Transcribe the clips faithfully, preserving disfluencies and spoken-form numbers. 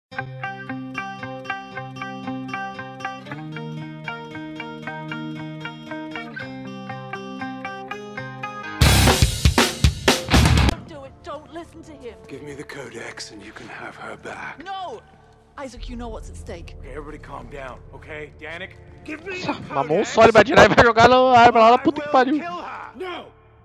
To him. Give me the codex and you can have her back. No! Isaac, you know what's at stake. Okay, everybody calm down, okay? Danik, give me Mamou um só, ele vai atirar e vai jogar na arma lá na puta que pariu. No!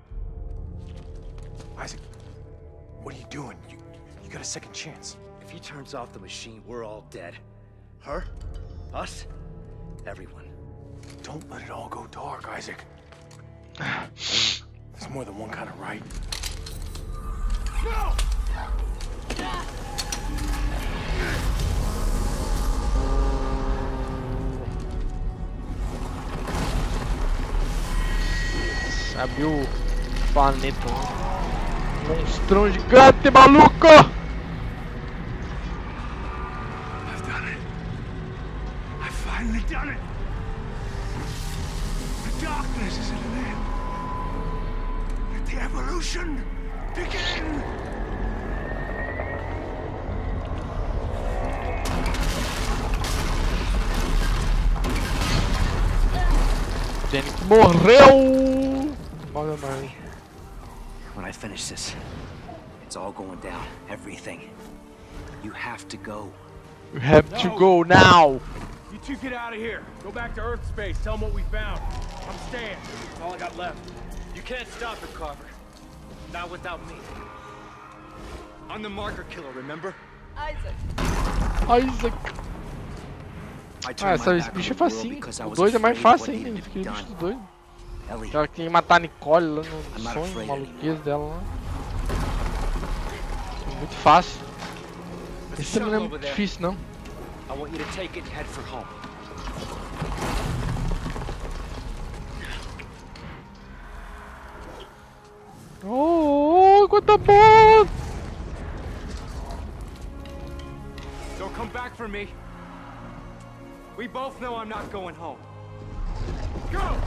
Isaac, what are you doing? You, you got a second chance. If he turns off the machine, we're all dead. Her? Us? Everyone. Don't let it all go dark, Isaac. There's more than one kind of right. No! Abriu o planeta. Monstrão gigante, maluco! I've done it. I've finally done it. The darkness is at an end. Let the evolution begin. Danik morreu! Morreu mais. When I finish this, it's all going down. Everything. You have to go. You have no. to go now. You two get out of here. Go back to Earth space. Tell them what we found. I'm staying. That's all I got left. You can't stop it, Carver. Not without me. I'm the marker killer, remember? Isaac. Isaac. Ah, essa bicho é facinho. O dois é mais fácil ainda. Eu fiquei bicho do dois. Ela tem que matar a Nicole lá no sonho, maluquez dela lá. Muito fácil. Esse também não é muito difícil, não. Oh, quanta boa! Don't come back for me. We both know I'm not going home. Go!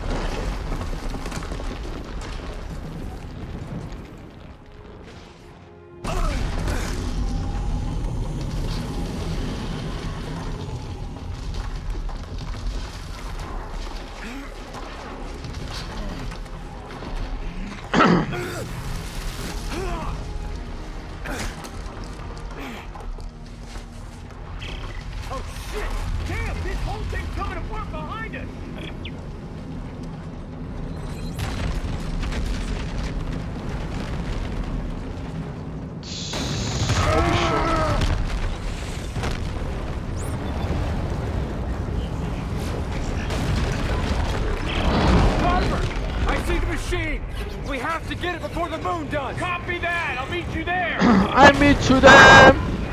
We have to get it before the moon does. Copy that. I'll meet you there. I meet you there.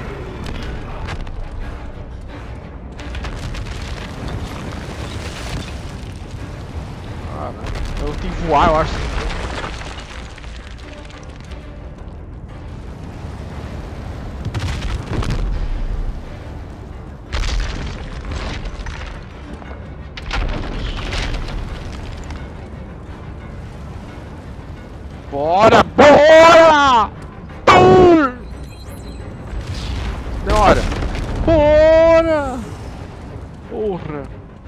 Ah, eu tenho que voar, eu acho. Bora, bora! Bora! Bora! Porra!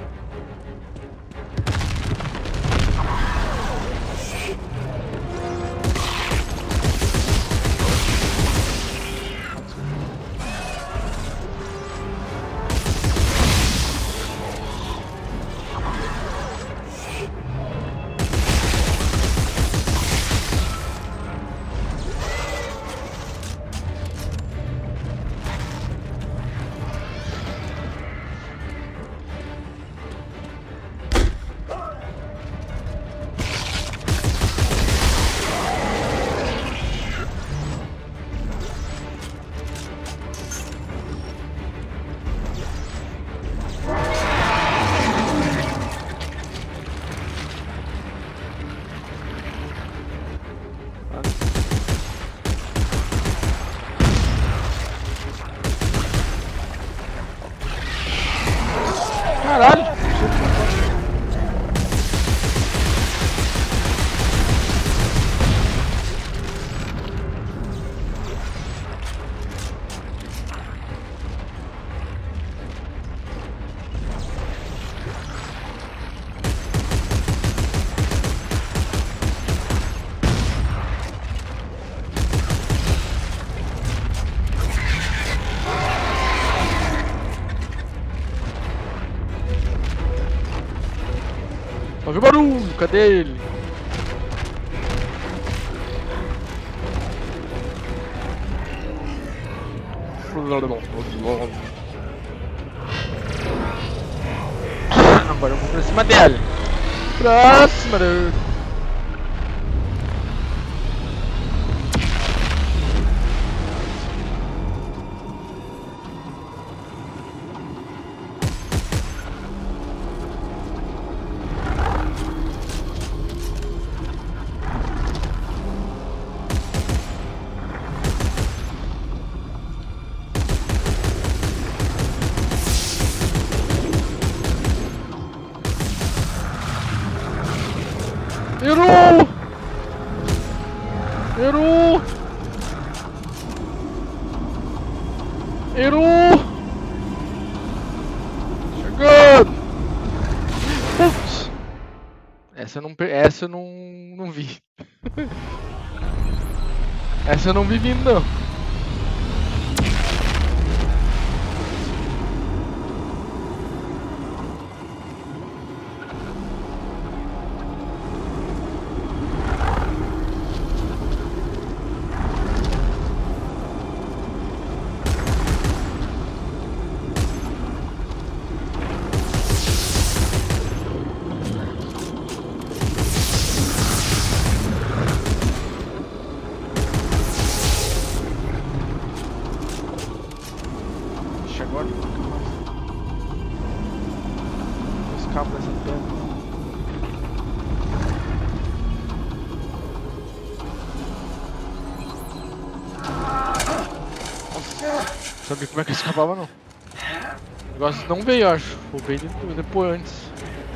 Caralho! Ouvi barulho, cadê ele? Agora eu vou pra cima dele. Pra cima dele. Errou! Errou! Errou! Chegando! Putz! Essa eu não, essa eu não, não vi. Essa eu não vi vindo, não. Agora os cabos dessa pedra. Nossa, sabia como é que eu escapava não. O negócio não veio, eu acho. Ou veio depois antes.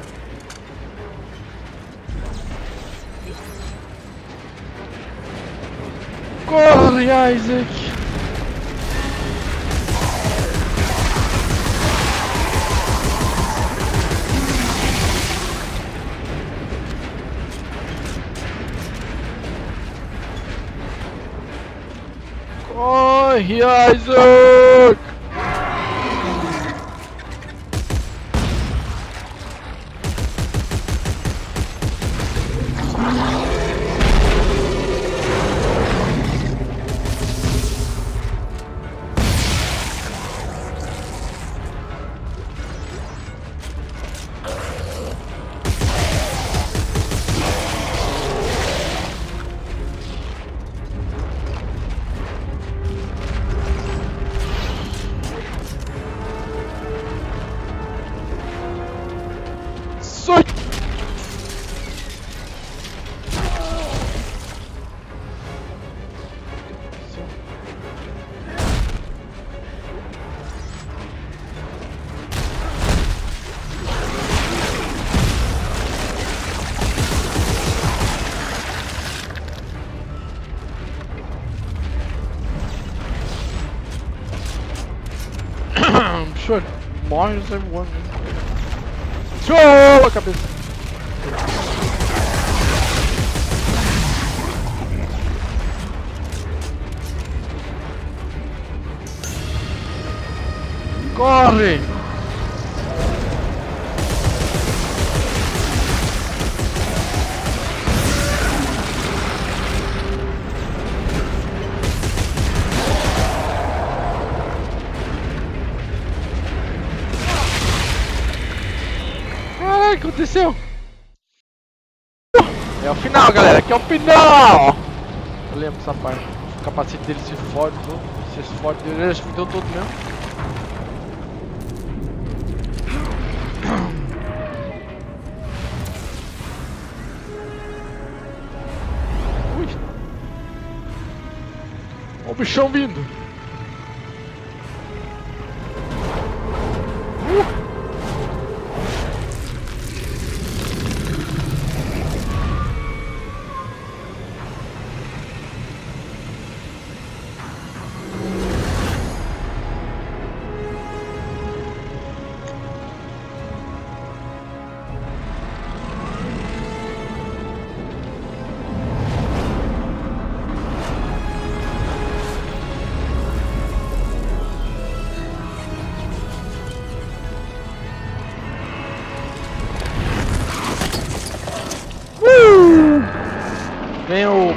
Corre, Isaac! Corre, Isaac! Sai! Bicho, morre, não sai voando. Show a cabeça! Corre! O que aconteceu? É o final, galera, aqui é o final! Eu lembro dessa parte. O capacete dele se fode todo. Se fode, ele se fudeu todo mesmo. Ui! Olha o bichão vindo! Uh!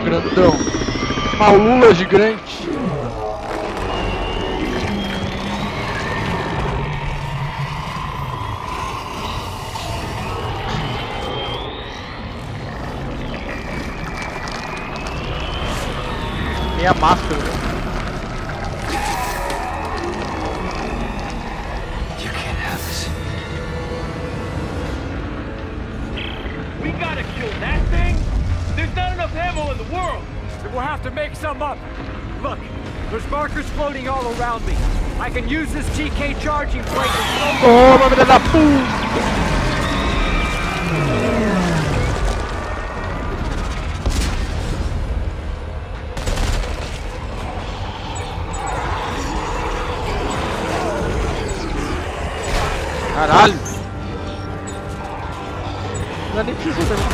grandão. Uma lula gigante. Meia máscara. You can't have this. We gotta kill that thing? There's not enough ammo in the world! Then we'll have to make some up. Look, there's markers floating all around me. I can use this T K charging plate to slow Toma, filha da puta! Caralho! Não é nem preciso também.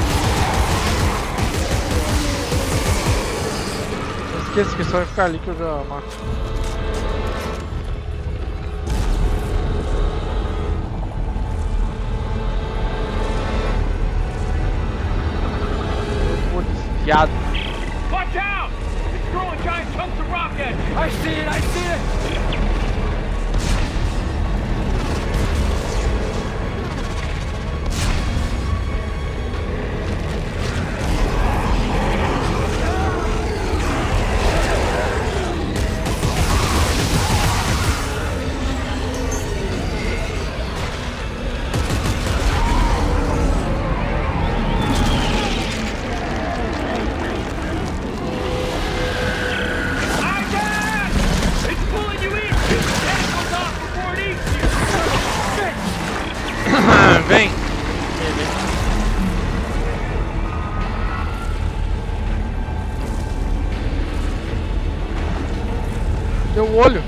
Esqueça que só vai ficar ali que eu já mato. Pô, desviado. Watch out! It's throwing giant chunks of rock at you! I see it, I see it! Vem! Deu o olho!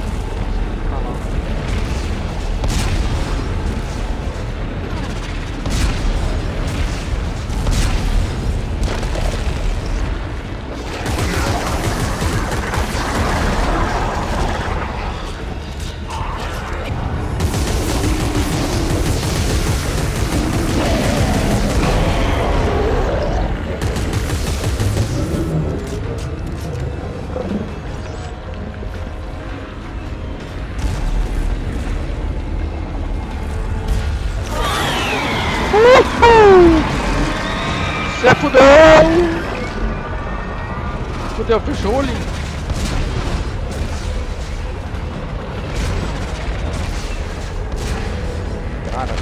Se fudeu! Fudeu, fechou o olhinho. Cara.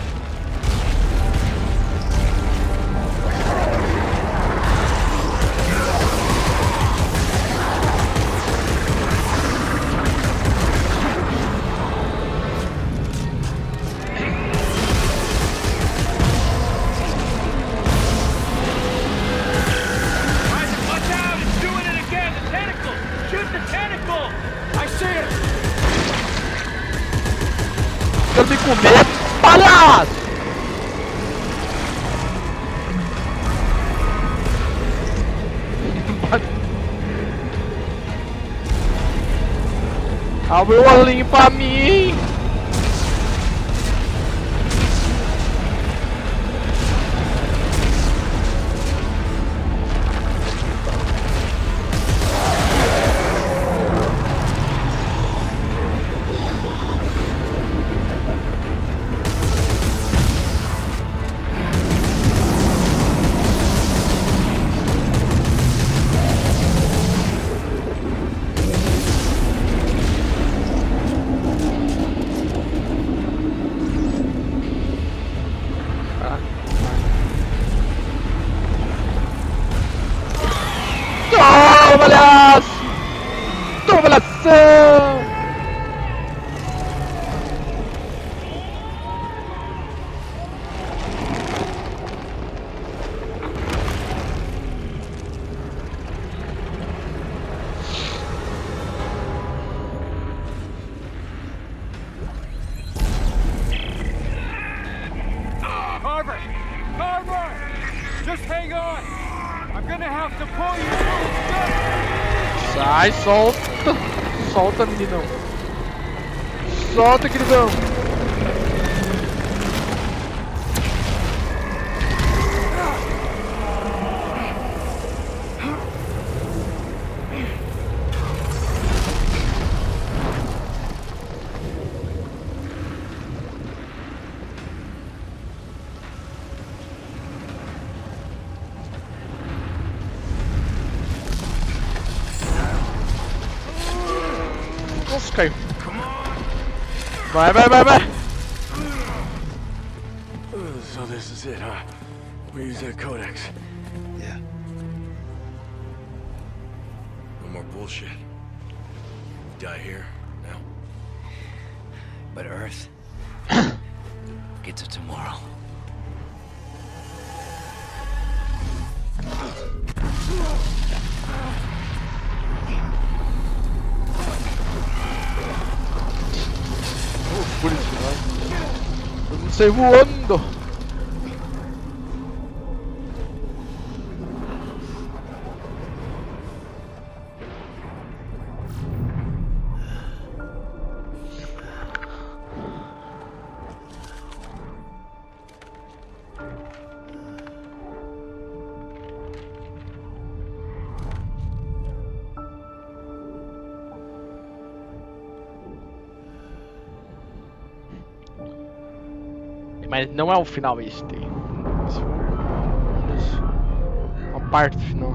Quero me comer, palhaço! Abre o olhinho pra mim! Toma, palhaço! Toma, palhação! Carver! Carver! Just hang on! I'm gonna have to pull you through. Sai, solta! Solta, meninão! Solta, queridão! caiu. Vai, vai, vai, vai. So this is it, huh? We use that codex. Yeah. No more bullshit. Die here, now. But Earth gets it tomorrow. Oh, por isso, vai. Eu não sei voando. Mas não é o final este. Isso é uma parte do final.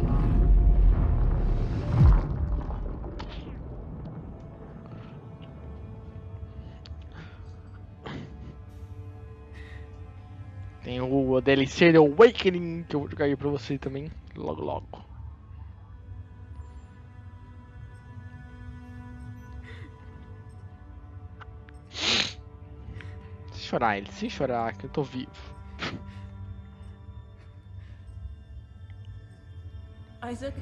Tem o D L C The Awakening que eu vou jogar aí pra você também logo logo. Se chorar, ele sem chorar, que eu tô vivo. Isaac?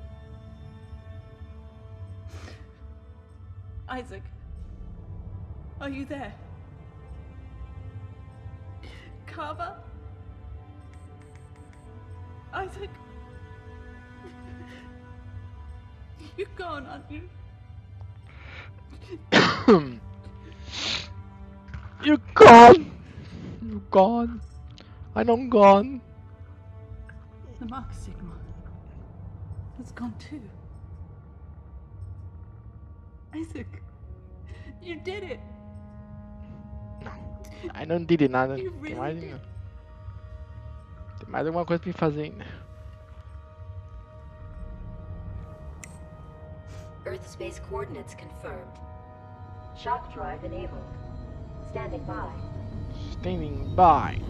Isaac? Are you there? Carver? Isaac? You're gone, aren't you? You're gone! You're gone. I know I'm gone. The Mark Sigma has gone too. Isaac, you did it! Não, I não did nada. You Tem really mais, did. tem mais alguma coisa pra me fazer ainda. Earth space coordinates confirmed. Shock drive enabled. Standing by. Standing by.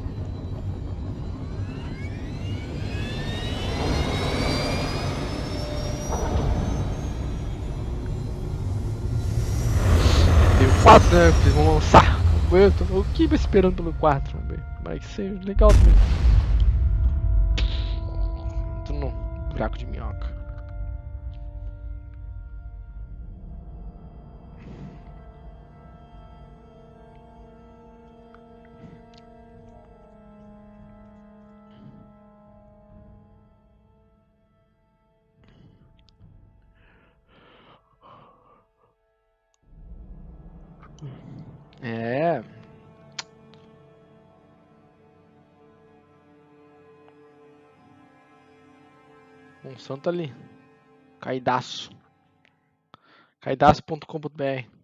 Tem o quatro, né? Eles vão lançar. Eu tô aqui esperando pelo quatro. Vai ser legal também. Tô no buraco de minhoca. É. Um santo ali. Caidaço. Caidaço ponto com ponto br